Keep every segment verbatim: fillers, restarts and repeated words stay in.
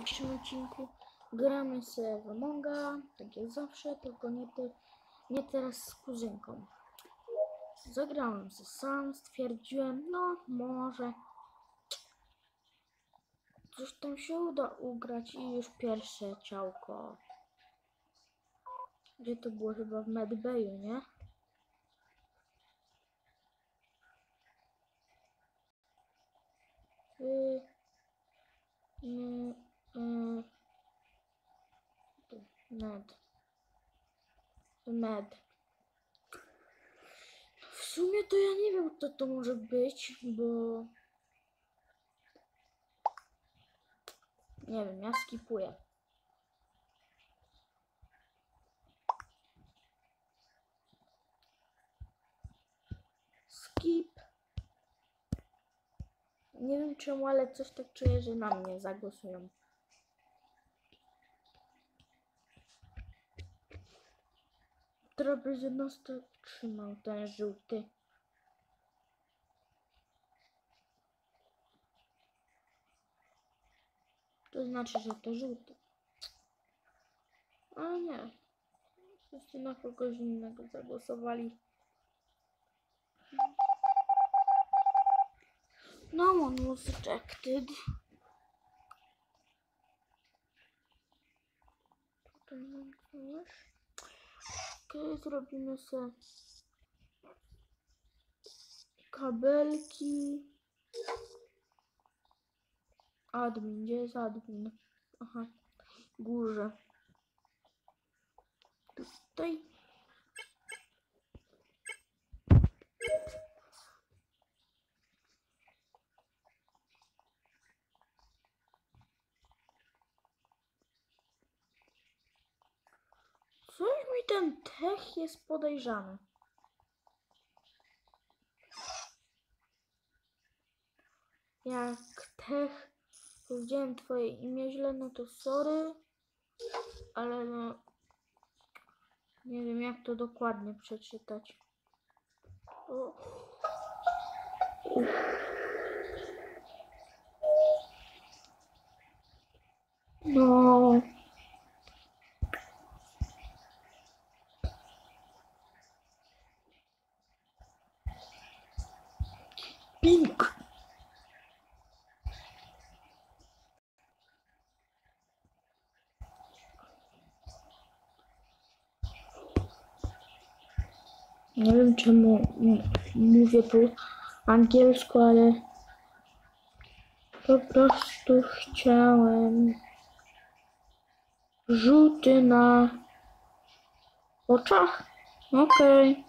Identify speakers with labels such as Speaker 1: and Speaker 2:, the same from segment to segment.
Speaker 1: dzisiejszym odcinku gramy sobie w Amonga, tak jak zawsze, tylko nie, te, nie teraz z kuzynką. Zagrałem ze sam, stwierdziłem, no może coś tam się uda ugrać i już pierwsze ciałko. Gdzie to było? Chyba w Medbayu, nie? Yy, yy, yy. Med. Med. W sumie to ja nie wiem, kto to może być, bo nie wiem, ja skipuję. Skip. Nie wiem czemu, ale coś tak czuję, że na mnie zagłosują. Która będzie nas to trzymał, ten żółty. To znaczy, że to żółty. Ale nie. Wszyscy na kogoś innego zagłosowali. No one was rejected. Tutaj mam coś. Okej, zrobimy sobie kabelki. Admin, gdzie jest admin? Aha, górze. Tutaj. Coś mi ten tech jest podejrzany. Jak tech powiedziałem twoje imię źle, no to sorry. Ale no nie wiem jak to dokładnie przeczytać. O. No. Pink. Nie wiem czemu mówię po angielsku, ale po prostu chciałem rzuty na oczach. Okej. Okay.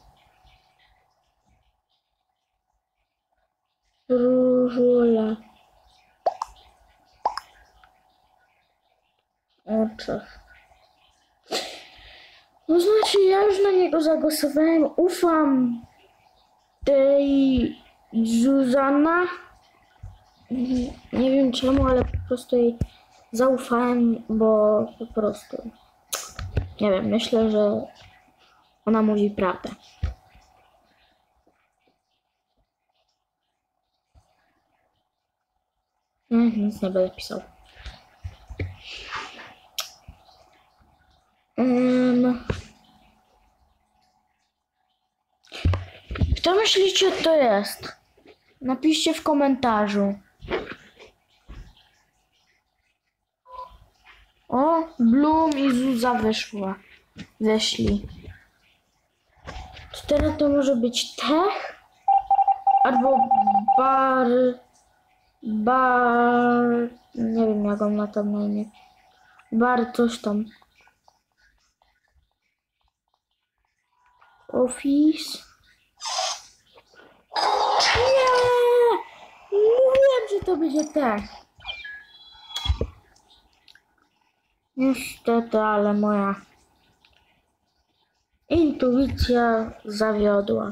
Speaker 1: Różula. Oczach. No znaczy ja już na niego zagłosowałem. Ufam tej Zuzana. Nie wiem czemu, ale po prostu jej zaufałem, bo po prostu nie wiem, myślę, że ona mówi prawdę. Nie, nic nie będę pisał. Um, Kto myślicie, to jest? Napiszcie w komentarzu. O, Bloom i Zuza wyszła. Weszli. To teraz to może być Tech? Albo Bar... Bar... Nie wiem jak on ma tam na imię. Bar coś tam. Office. Nie! Mówiłem, że to będzie Tech. Niestety, ale moja intuicja zawiodła.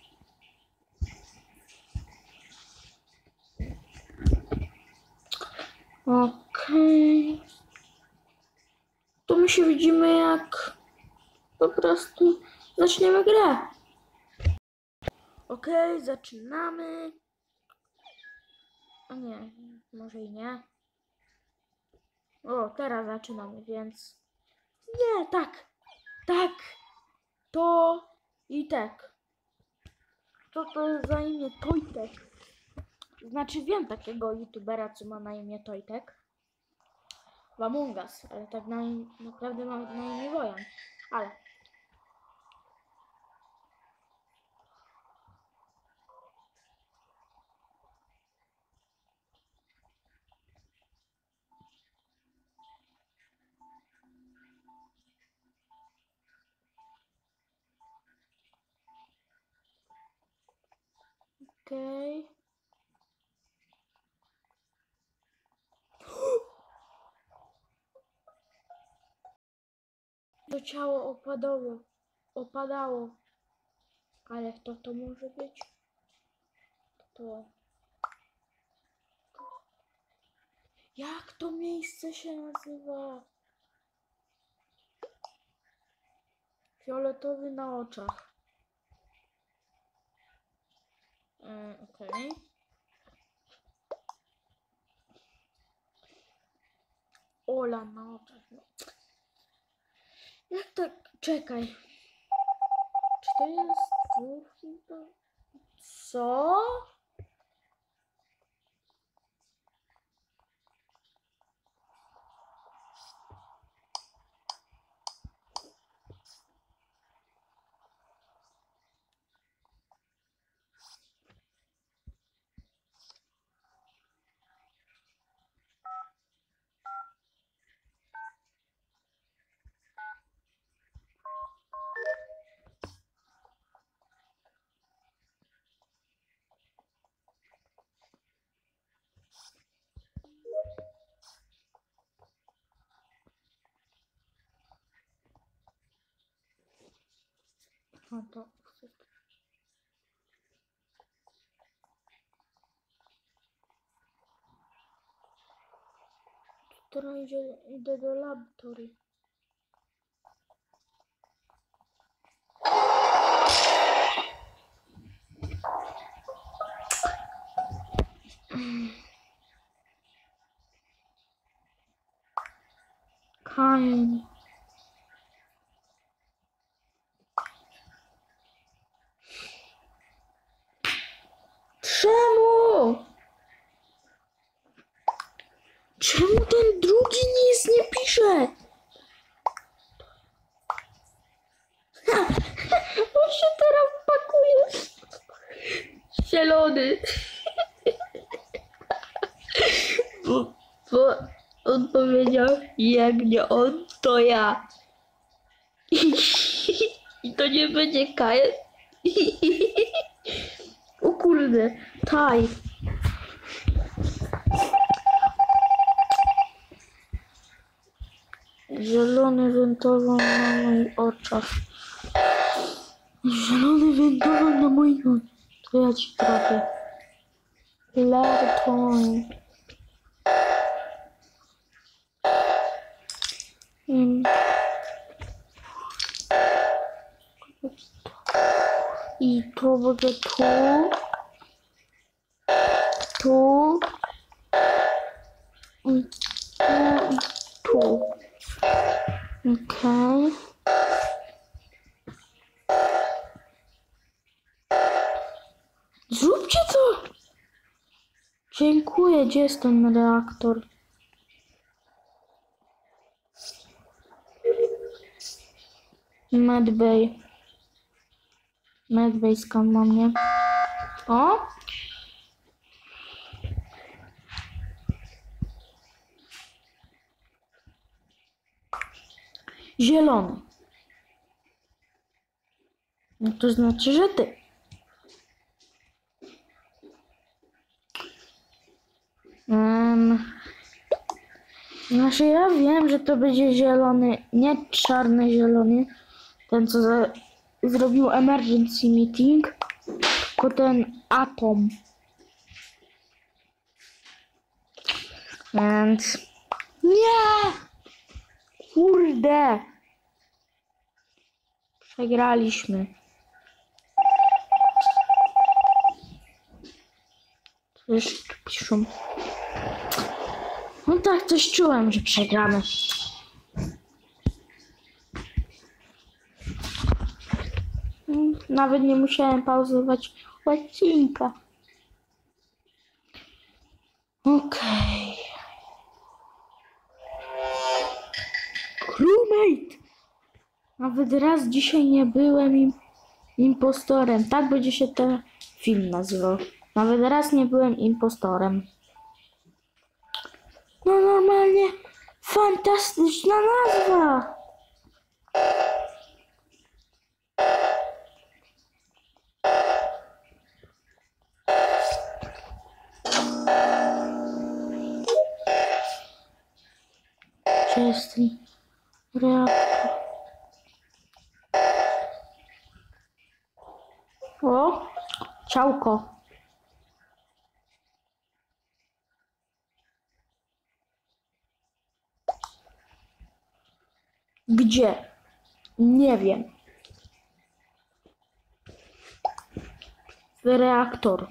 Speaker 1: Okej. Okay. To my się widzimy, jak po prostu zaczniemy grę. Okej, okay, zaczynamy. A nie, może i nie. O, teraz zaczynamy, więc... Nie, tak! Tak! To i tak. Co to jest za imię Tojtek? Znaczy wiem takiego youtubera, co ma na imię Tojtek. W Among Us, ale tak na, naprawdę ma na imię Wojan. Ale... Okej. Okay. To ciało opadało. Opadało. Ale kto to może być? To... Jak to miejsce się nazywa? Fioletowy na oczach. Yy, Okej. Okay. Ola na oczach. No. Jak tak? Czekaj. Czy to jest dwóch? Co? No to... Teraz idzie, idę do laboratorii. Kain. Czemu? Czemu ten drugi nic nie pisze? Ha, on się teraz pakuje. Zielony. Bo, bo on powiedział, jak nie on, to ja. I, i to nie będzie Kain. O kurde, taj. Zielony wentował na moich oczach. Zielony wentował na moich oczach. To ja ci trafię. Lartoń. Hmm. I to będzie tu. Tu. I tu. I tu. Okej. Okay. Zróbcie to! Dziękuję, gdzie jest ten reaktor? Medbay. Medbay skam na mnie. O! Zielony. No to znaczy, że ty. Um, znaczy ja wiem, że to będzie zielony, nie czarny zielony. Ten co za, zrobił emergency meeting. Tylko ten atom. Więc... Nie! Kurde! Przegraliśmy. Co jeszcze tu piszą? No tak, coś czułem, że przegramy. Nawet nie musiałem pauzować odcinka. Okej. Okay. Crewmate! Nawet raz dzisiaj nie byłem im impostorem. Tak będzie się ten film nazywał. Nawet raz nie byłem impostorem. No normalnie fantastyczna nazwa! Gdzie jest ten reaktor? O! Ciałko. Gdzie? Nie wiem. Reaktor.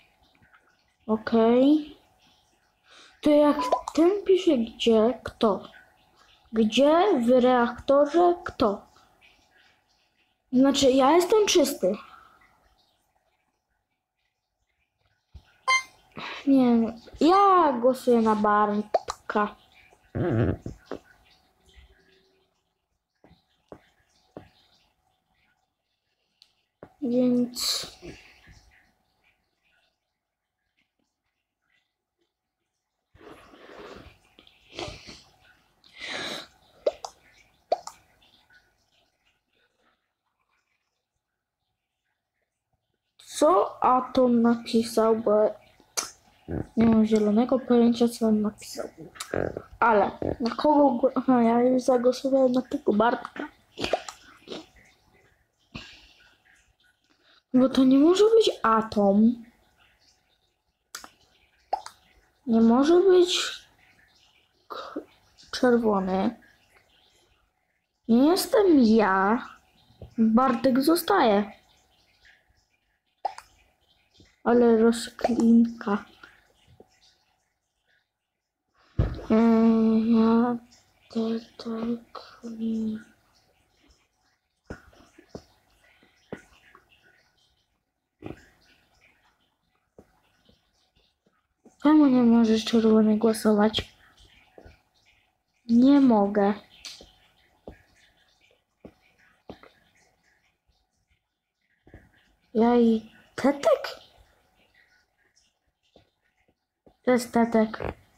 Speaker 1: Okej. Okay. To jak ten pisze gdzie, kto? Gdzie w reaktorze kto? Znaczy ja jestem czysty. Nie wiem. Ja głosuję na Bartka. Więc... Co Atom napisał, bo nie mam zielonego pojęcia, co on napisał. Ale na kogo... Aha, ja już zagłosowałem na tego Bartka. Bo to nie może być Atom. Nie może być czerwony. Nie jestem ja. Bartek zostaje. Ale rozklinka. Eee, ja tak nie. Czemu nie możesz czerwony głosować? Nie mogę. Ja i Tetek? To jest Tetek.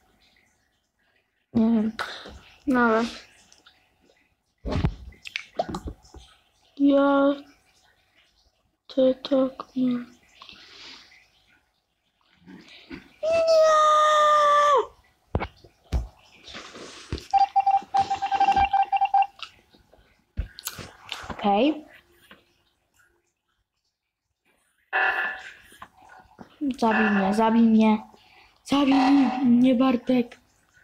Speaker 1: Nie wiem. No ale... Ja... Tetek... Nie. Nie! Okej. Okay. Zabij mnie, zabij mnie. Zabij mnie, Bartek.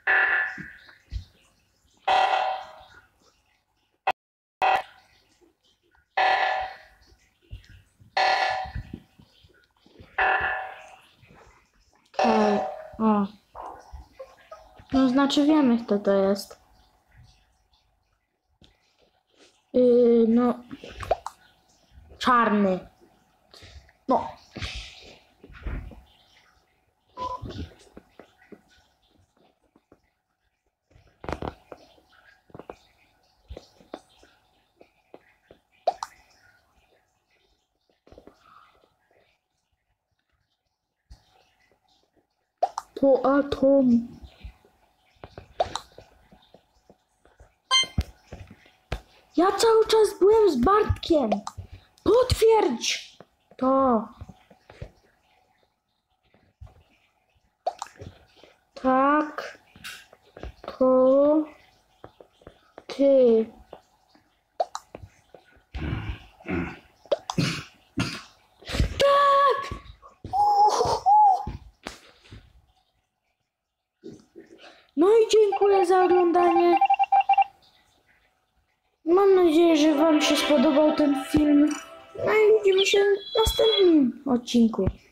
Speaker 1: Okej, okay. O. No znaczy wiemy, kto to jest. Yy, no. Czarny. No. To Atom. Ja cały czas byłem z Bartkiem. Potwierdź to. Tak. To ty. Tak! No i dziękuję za oglądanie. Mam nadzieję, że wam się spodobał ten film. No i widzimy się w następnym odcinku.